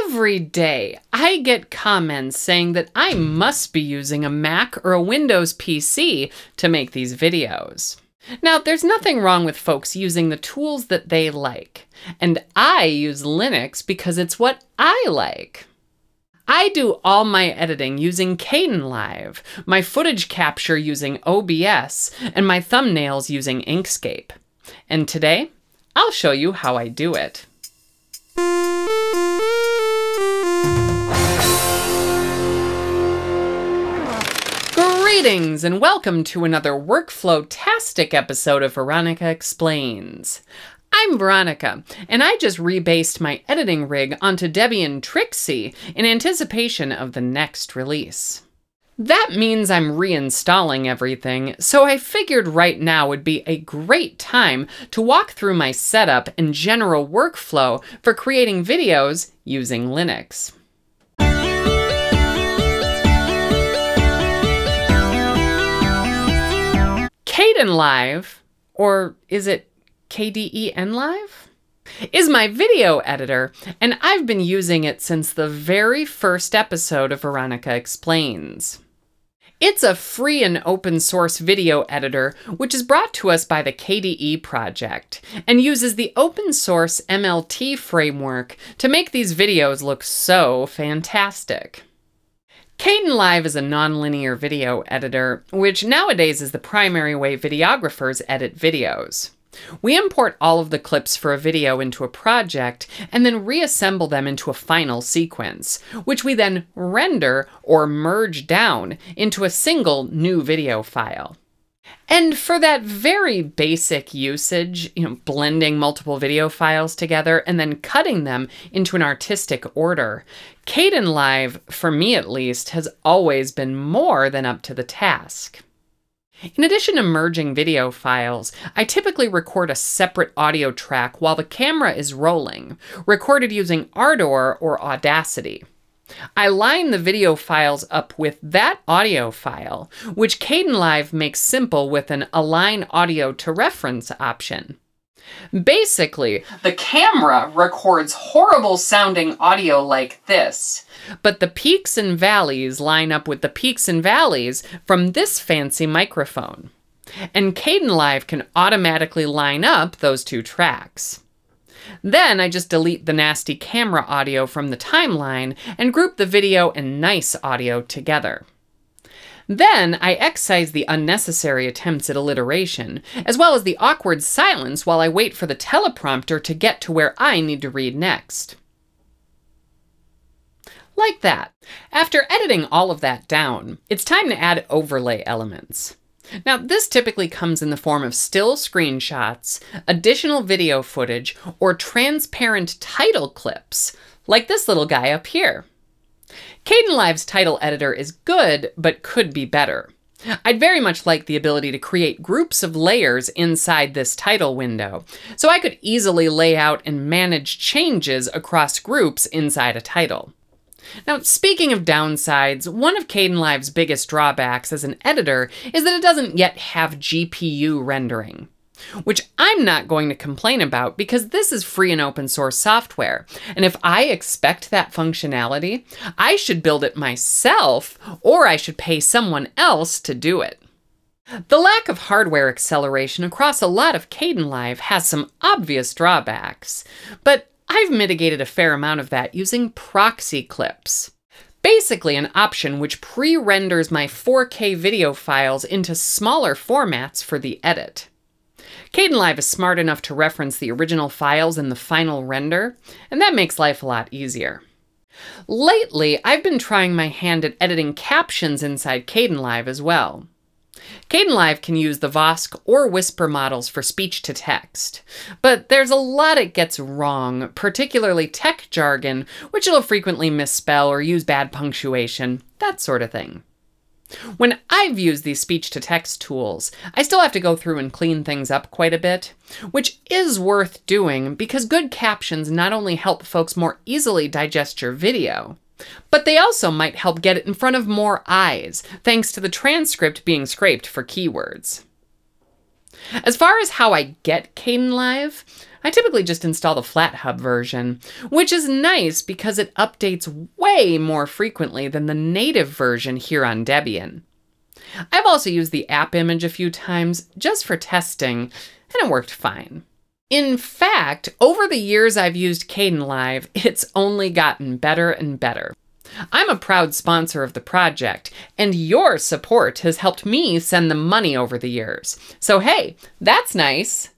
Every day, I get comments saying that I must be using a Mac or a Windows PC to make these videos. Now, there's nothing wrong with folks using the tools that they like, and I use Linux because it's what I like. I do all my editing using Kdenlive, my footage capture using OBS, and my thumbnails using Inkscape. And today, I'll show you how I do it. Greetings and welcome to another workflow-tastic episode of Veronica Explains. I'm Veronica, and I just rebased my editing rig onto Debian Trixie in anticipation of the next release. That means I'm reinstalling everything, so I figured right now would be a great time to walk through my setup and general workflow for creating videos using Linux. Kdenlive, or is it Kdenlive, is my video editor, and I've been using it since the very first episode of Veronica Explains. It's a free and open source video editor, which is brought to us by the KDE project, and uses the open source MLT framework to make these videos look so fantastic. Kdenlive is a nonlinear video editor, which nowadays is the primary way videographers edit videos. We import all of the clips for a video into a project and then reassemble them into a final sequence, which we then render or merge down into a single new video file. And for that very basic usage, blending multiple video files together and then cutting them into an artistic order, Kdenlive, for me at least, has always been more than up to the task. In addition to merging video files, I typically record a separate audio track while the camera is rolling, recorded using Ardor or Audacity. I line the video files up with that audio file, which Kdenlive makes simple with an Align Audio to Reference option. Basically, the camera records horrible sounding audio like this, but the peaks and valleys line up with the peaks and valleys from this fancy microphone. And Kdenlive can automatically line up those two tracks. Then I just delete the nasty camera audio from the timeline and group the video and nice audio together. Then I excise the unnecessary attempts at alliteration, as well as the awkward silence while I wait for the teleprompter to get to where I need to read next. Like that. After editing all of that down, it's time to add overlay elements. Now, this typically comes in the form of still screenshots, additional video footage, or transparent title clips, like this little guy up here. Kdenlive's title editor is good, but could be better. I'd very much like the ability to create groups of layers inside this title window, so I could easily lay out and manage changes across groups inside a title. Now, speaking of downsides, one of Kdenlive's biggest drawbacks as an editor is that it doesn't yet have GPU rendering, which I'm not going to complain about because this is free and open source software, and if I expect that functionality, I should build it myself, or I should pay someone else to do it. The lack of hardware acceleration across a lot of Kdenlive has some obvious drawbacks, but I've mitigated a fair amount of that using proxy clips. Basically an option which pre-renders my 4K video files into smaller formats for the edit. Kdenlive is smart enough to reference the original files in the final render, and that makes life a lot easier. Lately, I've been trying my hand at editing captions inside Kdenlive as well. Kdenlive can use the Vosk or Whisper models for speech-to-text, but there's a lot it gets wrong, particularly tech jargon, which it'll frequently misspell or use bad punctuation, that sort of thing. When I've used these speech-to-text tools, I still have to go through and clean things up quite a bit, which is worth doing because good captions not only help folks more easily digest your video, but they also might help get it in front of more eyes, thanks to the transcript being scraped for keywords. As far as how I get Kdenlive, I typically just install the FlatHub version, which is nice because it updates way more frequently than the native version here on Debian. I've also used the app image a few times just for testing, and it worked fine. In fact, over the years I've used Kdenlive, it's only gotten better and better. I'm a proud sponsor of the project, and your support has helped me send the money over the years. So hey, that's nice.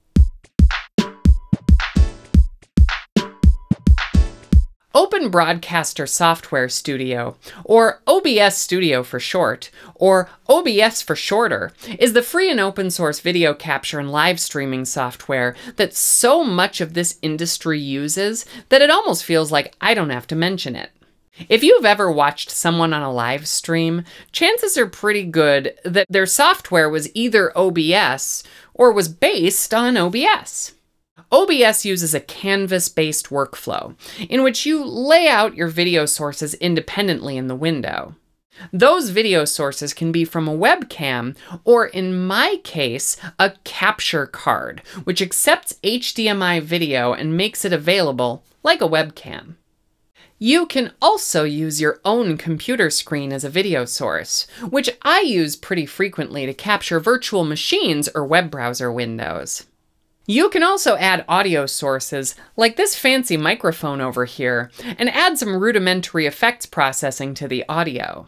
Open Broadcaster Software Studio, or OBS Studio for short, or OBS for shorter, is the free and open source video capture and live streaming software that so much of this industry uses that it almost feels like I don't have to mention it. If you've ever watched someone on a live stream, chances are pretty good that their software was either OBS or was based on OBS. OBS uses a canvas-based workflow in which you lay out your video sources independently in the window. Those video sources can be from a webcam, or in my case, a capture card, which accepts HDMI video and makes it available like a webcam. You can also use your own computer screen as a video source, which I use pretty frequently to capture virtual machines or web browser windows. You can also add audio sources, like this fancy microphone over here, and add some rudimentary effects processing to the audio.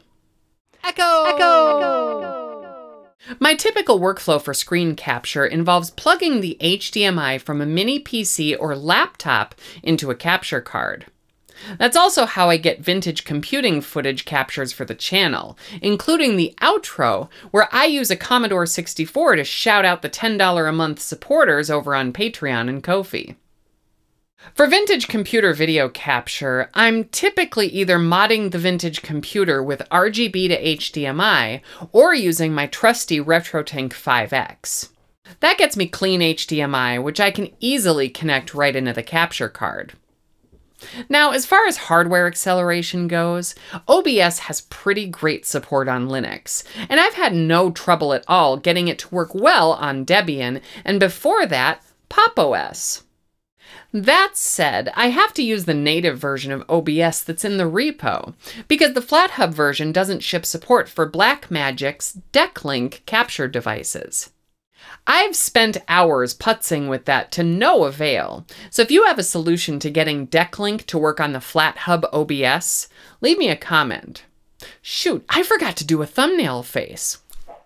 Echo! My typical workflow for screen capture involves plugging the HDMI from a mini PC or laptop into a capture card. That's also how I get vintage computing footage captures for the channel, including the outro, where I use a Commodore 64 to shout out the $10 a month supporters over on Patreon and Ko-fi. For vintage computer video capture, I'm typically either modding the vintage computer with RGB to HDMI, or using my trusty RetroTink 5X. That gets me clean HDMI, which I can easily connect right into the capture card. Now, as far as hardware acceleration goes, OBS has pretty great support on Linux, and I've had no trouble at all getting it to work well on Debian, and before that, Pop! OS. That said, I have to use the native version of OBS that's in the repo, because the FlatHub version doesn't ship support for Blackmagic's DeckLink capture devices. I've spent hours putzing with that to no avail, so if you have a solution to getting DeckLink to work on the FlatHub OBS, leave me a comment. Shoot, I forgot to do a thumbnail face.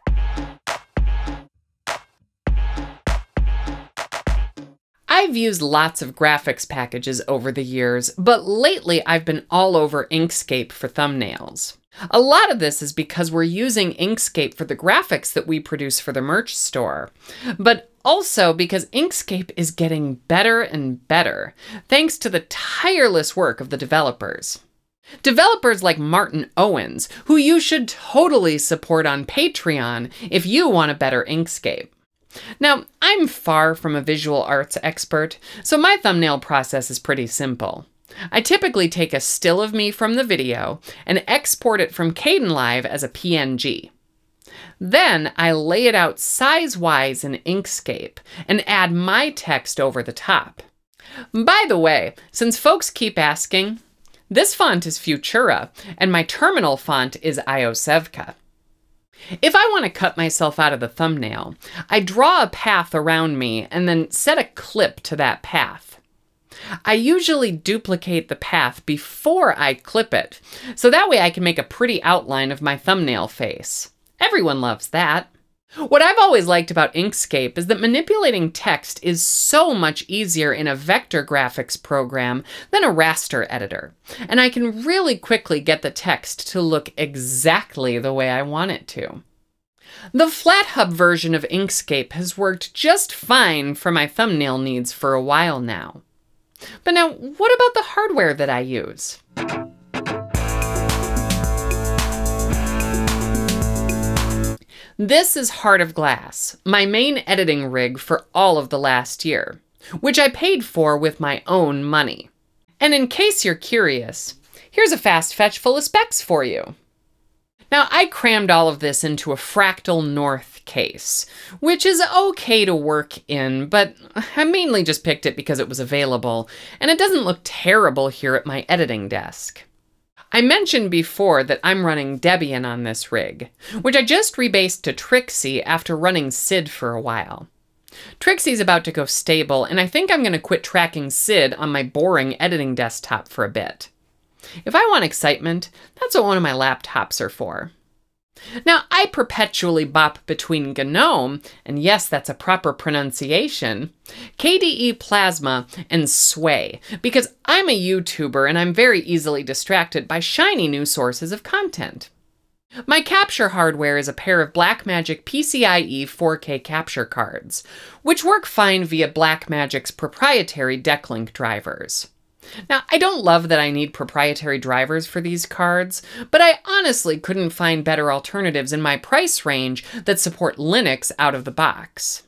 I've used lots of graphics packages over the years, but lately I've been all over Inkscape for thumbnails. A lot of this is because we're using Inkscape for the graphics that we produce for the merch store, but also because Inkscape is getting better and better, thanks to the tireless work of the developers. Developers like Martin Owens, who you should totally support on Patreon if you want a better Inkscape. Now, I'm far from a visual arts expert, so my thumbnail process is pretty simple. I typically take a still of me from the video and export it from Kdenlive as a PNG. Then I lay it out size-wise in Inkscape and add my text over the top. By the way, since folks keep asking, this font is Futura and my terminal font is Iosevka. If I want to cut myself out of the thumbnail, I draw a path around me and then set a clip to that path. I usually duplicate the path before I clip it, so that way I can make a pretty outline of my thumbnail face. Everyone loves that. What I've always liked about Inkscape is that manipulating text is so much easier in a vector graphics program than a raster editor, and I can really quickly get the text to look exactly the way I want it to. The FlatHub version of Inkscape has worked just fine for my thumbnail needs for a while now. But now, what about the hardware that I use? This is Heart of Glass, my main editing rig for all of the last year, which I paid for with my own money. And in case you're curious, here's a fast fetch full of specs for you. Now, I crammed all of this into a Fractal North case, which is okay to work in, but I mainly just picked it because it was available, and it doesn't look terrible here at my editing desk. I mentioned before that I'm running Debian on this rig, which I just rebased to Trixie after running SID for a while. Trixie's about to go stable, and I think I'm going to quit tracking SID on my boring editing desktop for a bit. If I want excitement, that's what one of my laptops are for. Now, I perpetually bop between GNOME, and yes, that's a proper pronunciation, KDE Plasma, and Sway, because I'm a YouTuber and I'm very easily distracted by shiny new sources of content. My capture hardware is a pair of Blackmagic PCIe 4K capture cards, which work fine via Blackmagic's proprietary Decklink drivers. Now, I don't love that I need proprietary drivers for these cards, but I honestly couldn't find better alternatives in my price range that support Linux out of the box.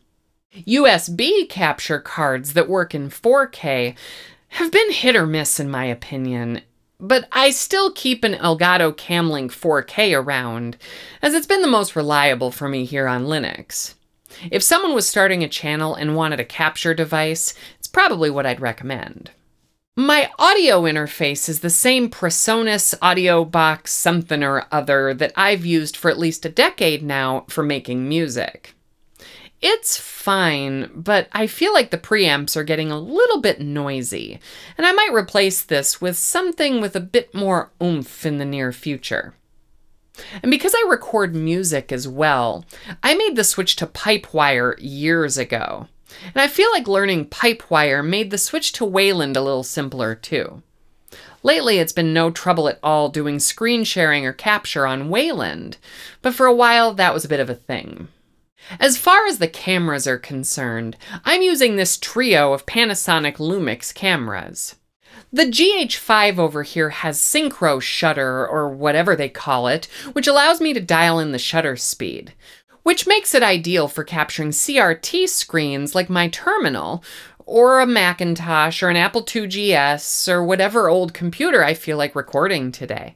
USB capture cards that work in 4K have been hit or miss in my opinion, but I still keep an Elgato Camlink 4K around, as it's been the most reliable for me here on Linux. If someone was starting a channel and wanted a capture device, it's probably what I'd recommend. My audio interface is the same PreSonus audio box something or other that I've used for at least a decade now for making music. It's fine, but I feel like the preamps are getting a little bit noisy, and I might replace this with something with a bit more oomph in the near future. And because I record music as well, I made the switch to Pipewire years ago. And I feel like learning Pipewire made the switch to Wayland a little simpler too. Lately, it's been no trouble at all doing screen sharing or capture on Wayland, but for a while that was a bit of a thing. As far as the cameras are concerned, I'm using this trio of Panasonic Lumix cameras. The GH5 over here has synchro shutter, or whatever they call it, which allows me to dial in the shutter speed, which makes it ideal for capturing CRT screens like my terminal, or a Macintosh, or an Apple IIgs, or whatever old computer I feel like recording today.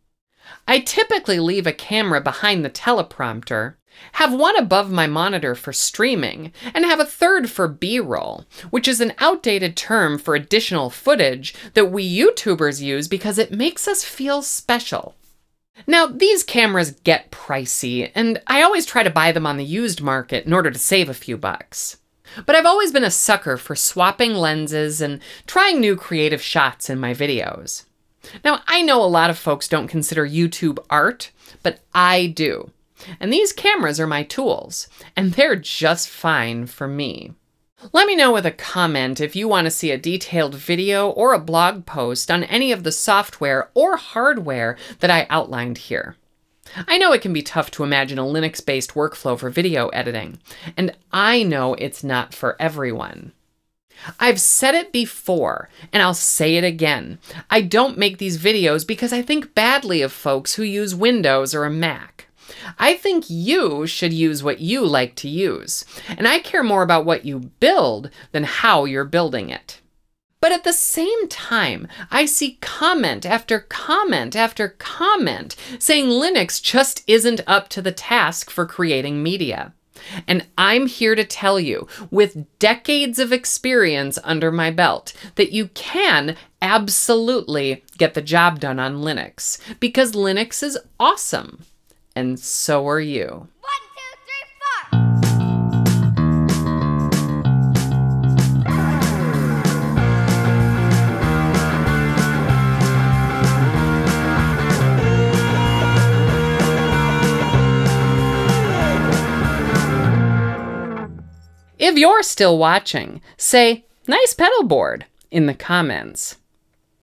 I typically leave a camera behind the teleprompter, have one above my monitor for streaming, and have a third for B-roll, which is an outdated term for additional footage that we YouTubers use because it makes us feel special. Now, these cameras get pricey, and I always try to buy them on the used market in order to save a few bucks. But I've always been a sucker for swapping lenses and trying new creative shots in my videos. Now, I know a lot of folks don't consider YouTube art, but I do. And these cameras are my tools, and they're just fine for me. Let me know with a comment if you want to see a detailed video or a blog post on any of the software or hardware that I outlined here. I know it can be tough to imagine a Linux-based workflow for video editing, and I know it's not for everyone. I've said it before, and I'll say it again. I don't make these videos because I think badly of folks who use Windows or a Mac. I think you should use what you like to use, and I care more about what you build than how you're building it. But at the same time, I see comment after comment after comment saying Linux just isn't up to the task for creating media. And I'm here to tell you, with decades of experience under my belt, that you can absolutely get the job done on Linux, because Linux is awesome. And so are you. 1, 2, 3, 4. If you're still watching, say, "Nice pedal board" in the comments.